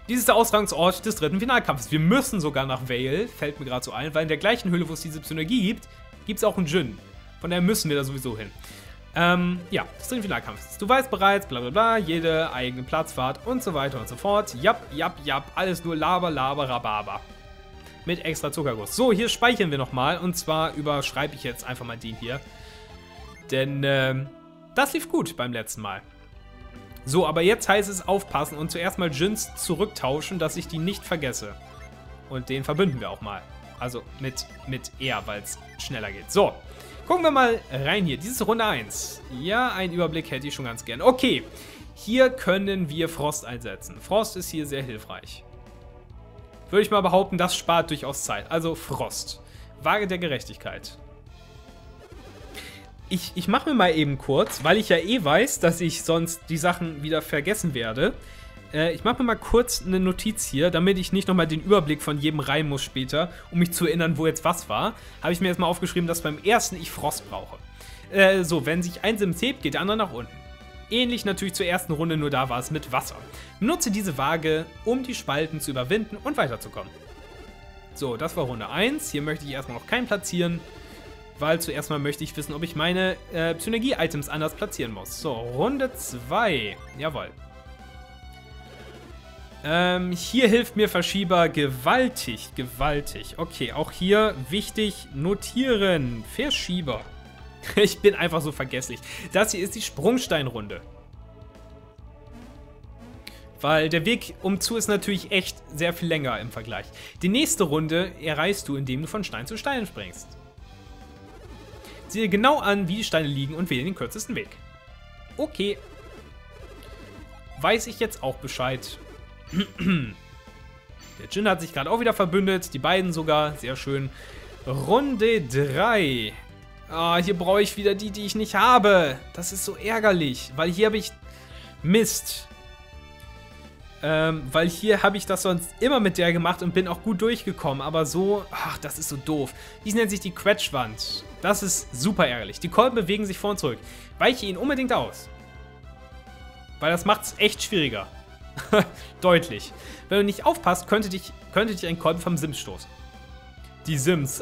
Dies ist der Austragungsort des dritten Finalkampfes. Wir müssen sogar nach Vale, fällt mir gerade so ein, weil in der gleichen Höhle, wo es diese Synergie gibt, gibt es auch einen Djinn. Von daher müssen wir da sowieso hin. Ja, des dritten Finalkampfes. Du weißt bereits, bla bla bla, jede eigene Platzfahrt und so weiter und so fort. Japp, alles nur Laber, Rhabarber. Mit extra Zuckerguss. So, hier speichern wir nochmal. Und zwar überschreibe ich jetzt einfach mal den hier. Denn, das lief gut beim letzten Mal. So, aber jetzt heißt es aufpassen und zuerst mal Djinns zurücktauschen, dass ich die nicht vergesse. Und den verbünden wir auch mal. Also mit er, weil es schneller geht. So, gucken wir mal rein hier. Diese Runde 1. Ja, einen Überblick hätte ich schon ganz gern. Okay, hier können wir Frost einsetzen. Frost ist hier sehr hilfreich. Würde ich mal behaupten, das spart durchaus Zeit. Also Frost. Waage der Gerechtigkeit. Ich mache mir mal eben kurz, weil ich ja eh weiß, dass ich sonst die Sachen wieder vergessen werde. Ich mache mir mal kurz eine Notiz hier, damit ich nicht nochmal den Überblick von jedem rein muss später, um mich zu erinnern, wo jetzt was war. Habe ich mir jetzt mal aufgeschrieben, dass beim ersten ich Frost brauche. So, wenn sich ein Sims hebt, geht der andere nach unten. Ähnlich natürlich zur ersten Runde, nur da war es mit Wasser. Nutze diese Waage, um die Spalten zu überwinden und weiterzukommen. So, das war Runde 1. Hier möchte ich erstmal noch keinen platzieren, weil zuerst mal möchte ich wissen, ob ich meine Synergie-Items anders platzieren muss. So, Runde 2. Jawohl. Hier hilft mir Verschieber gewaltig. Okay, auch hier wichtig notieren. Verschieber. Ich bin einfach so vergesslich. Das hier ist die Sprungsteinrunde. Weil der Weg umzu ist natürlich echt sehr viel länger im Vergleich. Die nächste Runde erreichst du, indem du von Stein zu Stein springst. Sieh dir genau an, wie die Steine liegen und wähle den kürzesten Weg. Okay. Weiß ich jetzt auch Bescheid. Der Djinn hat sich gerade auch wieder verbündet. Die beiden sogar. Sehr schön. Runde 3. Ah, hier brauche ich wieder die ich nicht habe. Das ist so ärgerlich. Weil hier habe ich... Mist. Weil hier habe ich das sonst immer mit der gemacht und bin auch gut durchgekommen. Aber so... Ach, das ist so doof. Dies nennt sich die Quetschwand. Das ist super ärgerlich. Die Kolben bewegen sich vor und zurück. Weiche ihn unbedingt aus. Weil das macht es echt schwieriger. Deutlich. Wenn du nicht aufpasst, könnte dich ein Kolben vom Sims stoßen. Die Sims.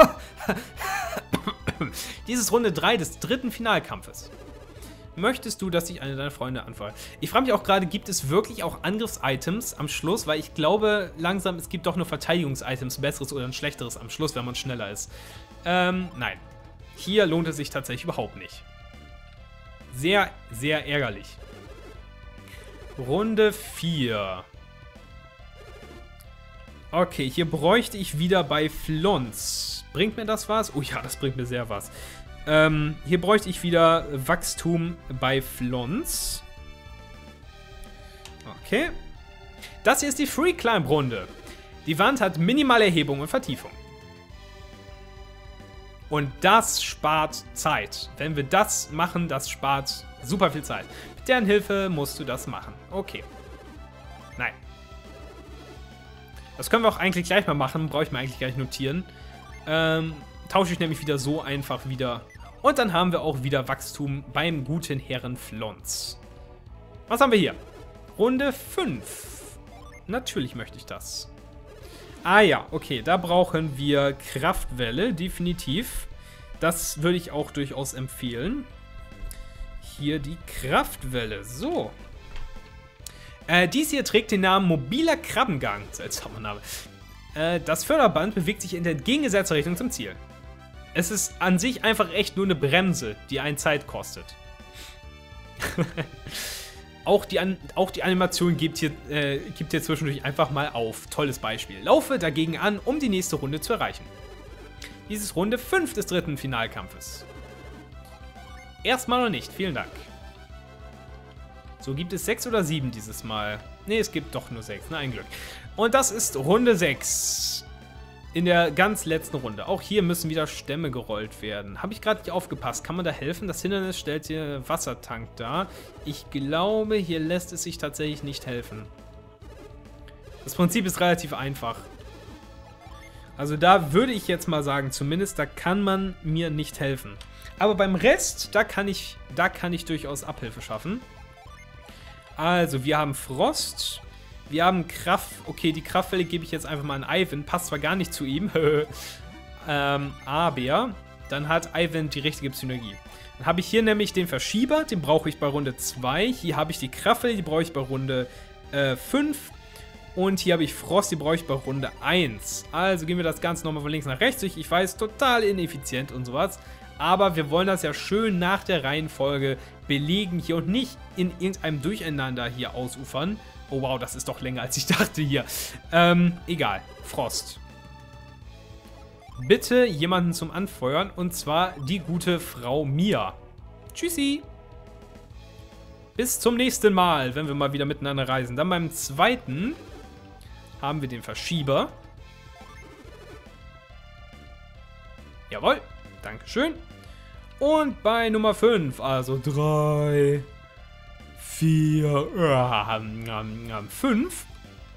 Dies ist Runde 3 des dritten Finalkampfes. Möchtest du, dass ich eine deiner Freunde anfeuere? Ich frage mich auch gerade, gibt es wirklich auch Angriffs-Items am Schluss? Weil ich glaube langsam, es gibt doch nur Verteidigungs-Items, ein besseres oder ein schlechteres am Schluss, wenn man schneller ist. Nein. Hier lohnt es sich tatsächlich überhaupt nicht. Sehr, sehr ärgerlich. Runde 4. Okay, hier bräuchte ich wieder bei Flons. Bringt mir das was? Oh ja, das bringt mir sehr was. Hier bräuchte ich wieder Wachstum bei Flons. Okay. Das hier ist die Free Climb Runde. Die Wand hat minimale Erhebung und Vertiefung. Und das spart Zeit. Wenn wir das machen, das spart super viel Zeit. Mit deren Hilfe musst du das machen. Okay. Nein. Das können wir auch eigentlich gleich mal machen. Brauche ich mir eigentlich gleich notieren. Tausche ich nämlich wieder so einfach wieder. Und dann haben wir auch wieder Wachstum beim guten Herren Flons. Was haben wir hier? Runde 5. Natürlich möchte ich das. Ah ja, okay, da brauchen wir Kraftwelle, definitiv. Das würde ich auch durchaus empfehlen. Hier die Kraftwelle, so. Dies hier trägt den Namen mobiler Krabbengang. Seltsamer Name. Das Förderband bewegt sich in der entgegengesetzten Richtung zum Ziel. Es ist an sich einfach echt nur eine Bremse, die einen Zeit kostet. Auch die Animation gibt hier zwischendurch einfach mal auf. Tolles Beispiel. Laufe dagegen an, um die nächste Runde zu erreichen. Dies ist Runde 5 des dritten Finalkampfes. Erstmal noch nicht. Vielen Dank. So, gibt es 6 oder 7 dieses Mal? Ne, es gibt doch nur 6. Na, ein Glück. Und das ist Runde 6. In der ganz letzten Runde. Auch hier müssen wieder Stämme gerollt werden. Habe ich gerade nicht aufgepasst. Kann man da helfen? Das Hindernis stellt hier Wassertank dar. Ich glaube, hier lässt es sich tatsächlich nicht helfen. Das Prinzip ist relativ einfach. Also da würde ich jetzt mal sagen, zumindest da kann man mir nicht helfen. Aber beim Rest, da kann ich durchaus Abhilfe schaffen. Also, wir haben Frost. Wir haben Kraft. Okay, die Kraftwelle gebe ich jetzt einfach mal an Ivan. Passt zwar gar nicht zu ihm. Aber dann hat Ivan die richtige Synergie. Dann habe ich hier nämlich den Verschieber. Den brauche ich bei Runde 2. Hier habe ich die Kraftwelle. Die brauche ich bei Runde 5. Und hier habe ich Frost. Die brauche ich bei Runde 1. Also gehen wir das Ganze nochmal von links nach rechts durch. Ich weiß, total ineffizient und sowas. Aber wir wollen das ja schön nach der Reihenfolge belegen hier und nicht in irgendeinem Durcheinander hier ausufern. Oh wow, das ist doch länger als ich dachte hier. Egal. Frost. Bitte jemanden zum Anfeuern und zwar die gute Frau Mia. Tschüssi. Bis zum nächsten Mal, wenn wir mal wieder miteinander reisen. Dann beim zweiten haben wir den Verschieber. Jawohl. Dankeschön. Und bei Nummer 5, also 3, 4, 5,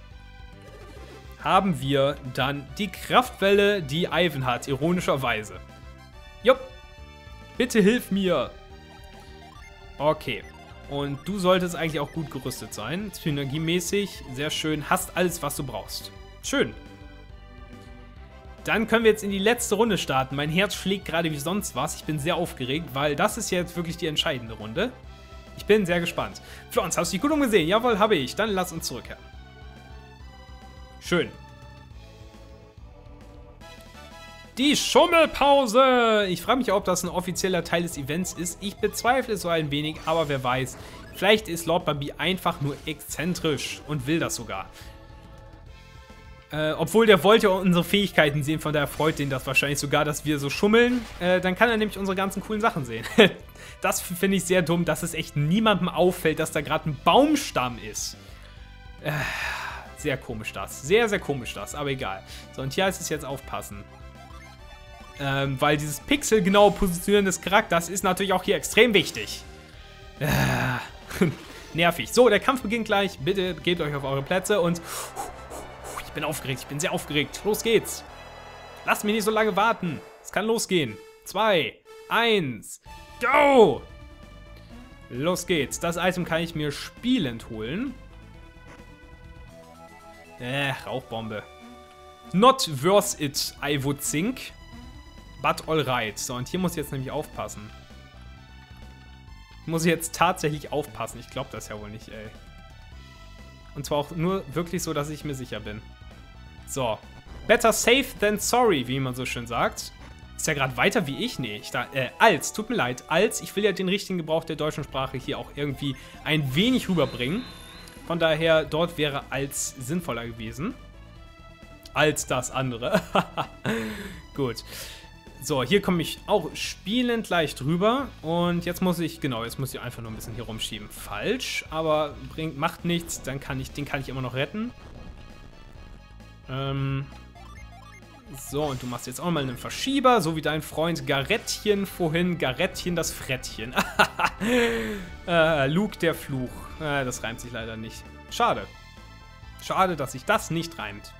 haben wir dann die Kraftwelle, die Ivan hat, ironischerweise. Jupp. Bitte hilf mir. Okay. Und du solltest eigentlich auch gut gerüstet sein. Synergiemäßig. Sehr schön. Hast alles, was du brauchst. Schön. Dann können wir jetzt in die letzte Runde starten. Mein Herz schlägt gerade wie sonst was. Ich bin sehr aufgeregt, weil das ist jetzt wirklich die entscheidende Runde. Ich bin sehr gespannt. Flons, hast du dich gut umgesehen? Jawohl, habe ich. Dann lass uns zurückkehren. Schön. Die Schummelpause. Ich frage mich, ob das ein offizieller Teil des Events ist. Ich bezweifle es so ein wenig, aber wer weiß. Vielleicht ist Lord Bambi einfach nur exzentrisch und will das sogar. Obwohl, der wollte unsere Fähigkeiten sehen, von daher freut ihn das wahrscheinlich sogar, dass wir so schummeln. Dann kann er nämlich unsere ganzen coolen Sachen sehen. Das finde ich sehr dumm, dass es echt niemandem auffällt, dass da gerade ein Baumstamm ist. Sehr komisch das. Sehr, sehr komisch das, aber egal. So, und hier heißt es jetzt aufpassen. Weil dieses pixelgenaue Positionieren des Charakters ist natürlich auch hier extrem wichtig. Nervig. So, der Kampf beginnt gleich. Bitte gebt euch auf eure Plätze und... Ich bin aufgeregt, ich bin sehr aufgeregt. Los geht's. Lasst mich nicht so lange warten. Es kann losgehen. 2, 1, go! Los geht's. Das Item kann ich mir spielend holen. Rauchbombe. Not worth it, I would think. But alright. So, und hier muss ich jetzt nämlich aufpassen. Muss ich jetzt tatsächlich aufpassen. Ich glaube das ja wohl nicht, ey. Und zwar auch nur wirklich so, dass ich mir sicher bin. So. Better safe than sorry, wie man so schön sagt. Ist ja gerade weiter wie ich? Nee, als. Tut mir leid. Als. Ich will ja den richtigen Gebrauch der deutschen Sprache hier auch irgendwie ein wenig rüberbringen. Von daher, dort wäre als sinnvoller gewesen. Als das andere. Gut. So, hier komme ich auch spielend leicht rüber. Und jetzt muss ich, genau, jetzt muss ich einfach nur ein bisschen hier rumschieben. Falsch, aber macht nichts. Dann kann ich, den kann ich immer noch retten. So, und du machst jetzt auch mal einen Verschieber, so wie dein Freund Garettchen vorhin. Garettchen das Frettchen. Luke der Fluch. Das reimt sich leider nicht. Schade. Schade, dass sich das nicht reimt.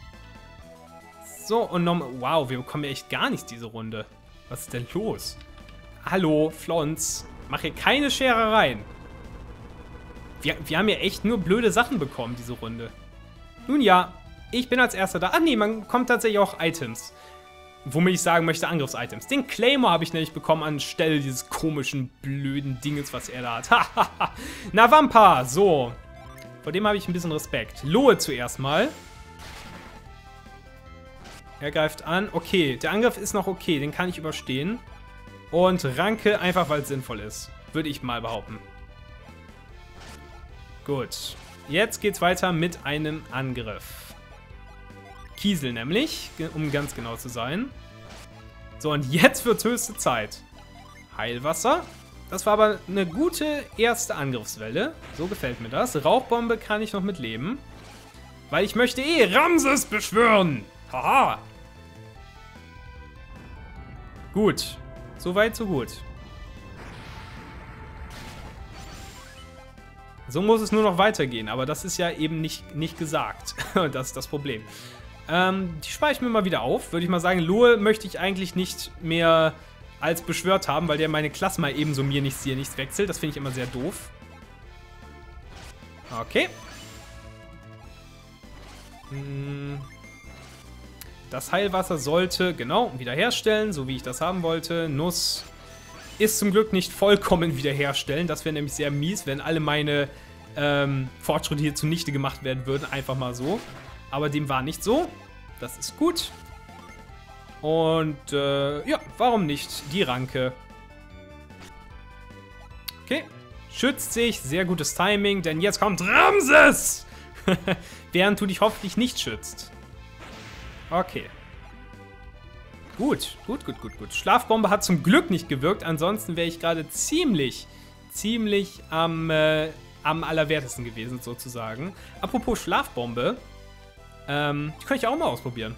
So, und nochmal. Wow, wir bekommen ja echt gar nichts diese Runde. Was ist denn los? Hallo, Flons. Mach hier keine Scherereien. Wir haben ja echt nur blöde Sachen bekommen, diese Runde. Nun ja, ich bin als Erster da. Ach nee, man bekommt tatsächlich auch Items. Womit ich sagen möchte, Angriffs-Items. Den Claymore habe ich nämlich bekommen anstelle dieses komischen, blöden Dinges, was er da hat. Na, Wampa, so. Vor dem habe ich ein bisschen Respekt. Lohe zuerst mal. Er greift an. Okay, der Angriff ist noch okay, den kann ich überstehen. Und Ranke einfach, weil es sinnvoll ist. Würde ich mal behaupten. Gut. Jetzt geht's weiter mit einem Angriff. Kiesel nämlich, um ganz genau zu sein. So, und jetzt wird's höchste Zeit. Heilwasser. Das war aber eine gute erste Angriffswelle. So gefällt mir das. Rauchbombe kann ich noch mitleben. Weil ich möchte Ramses beschwören. Haha. Gut. Soweit, so gut. So muss es nur noch weitergehen, aber das ist ja eben nicht gesagt. Das ist das Problem. Die spare ich mir mal wieder auf. Würde ich mal sagen, Lohe möchte ich eigentlich nicht mehr als beschwört haben, weil der meine Klasse mal ebenso mir nichts, dir nichts wechselt. Das finde ich immer sehr doof. Okay. Das Heilwasser sollte, genau, wiederherstellen, so wie ich das haben wollte. Nuss ist zum Glück nicht vollkommen wiederherstellen. Das wäre nämlich sehr mies, wenn alle meine Fortschritte hier zunichte gemacht werden würden. Einfach mal so. Aber dem war nicht so. Das ist gut. Und, ja, warum nicht? Die Ranke. Okay. Schützt sich. Sehr gutes Timing, denn jetzt kommt Ramses! Während du dich hoffentlich nicht schützt. Okay. Gut. Schlafbombe hat zum Glück nicht gewirkt. Ansonsten wäre ich gerade ziemlich am allerwertesten gewesen, sozusagen. Apropos Schlafbombe. Die kann ich auch mal ausprobieren.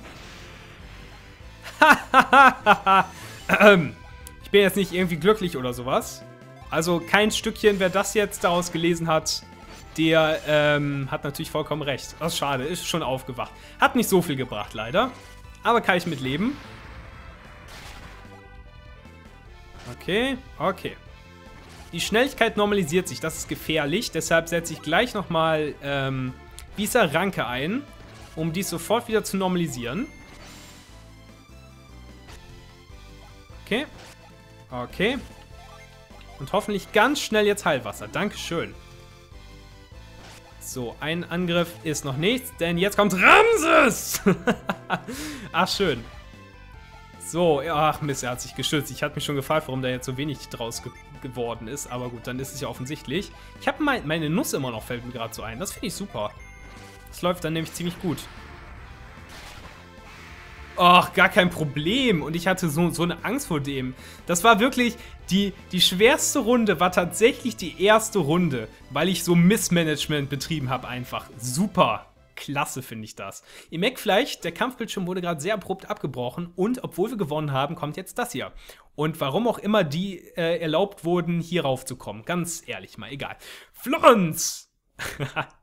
Ich bin jetzt nicht irgendwie glücklich oder sowas. Also kein Stückchen, wer das jetzt daraus gelesen hat, der hat natürlich vollkommen recht. Das ist schade, ist schon aufgewacht. Hat nicht so viel gebracht, leider. Aber kann ich mitleben. Okay. Die Schnelligkeit normalisiert sich, das ist gefährlich. Deshalb setze ich gleich nochmal Visa Ranke ein, um dies sofort wieder zu normalisieren. Okay. Und hoffentlich ganz schnell jetzt Heilwasser. Dankeschön. So, ein Angriff ist noch nichts, denn jetzt kommt Ramses! Ach, schön. So, ach Mist, er hat sich geschützt. Ich hatte mich schon gefragt, warum da jetzt so wenig draus geworden ist. Aber gut, dann ist es ja offensichtlich. Ich habe meine Nuss immer noch, fällt mir gerade so ein. Das finde ich super. Das läuft dann nämlich ziemlich gut. Ach, gar kein Problem. Und ich hatte so eine Angst vor dem. Das war wirklich, die schwerste Runde war tatsächlich die erste Runde, weil ich so Missmanagement betrieben habe einfach. Super. Klasse finde ich das. Ihr merkt vielleicht, der Kampfbildschirm wurde gerade sehr abrupt abgebrochen und obwohl wir gewonnen haben, kommt jetzt das hier. Und warum auch immer die erlaubt wurden, hier raufzukommen. Ganz ehrlich mal, egal. Florenz!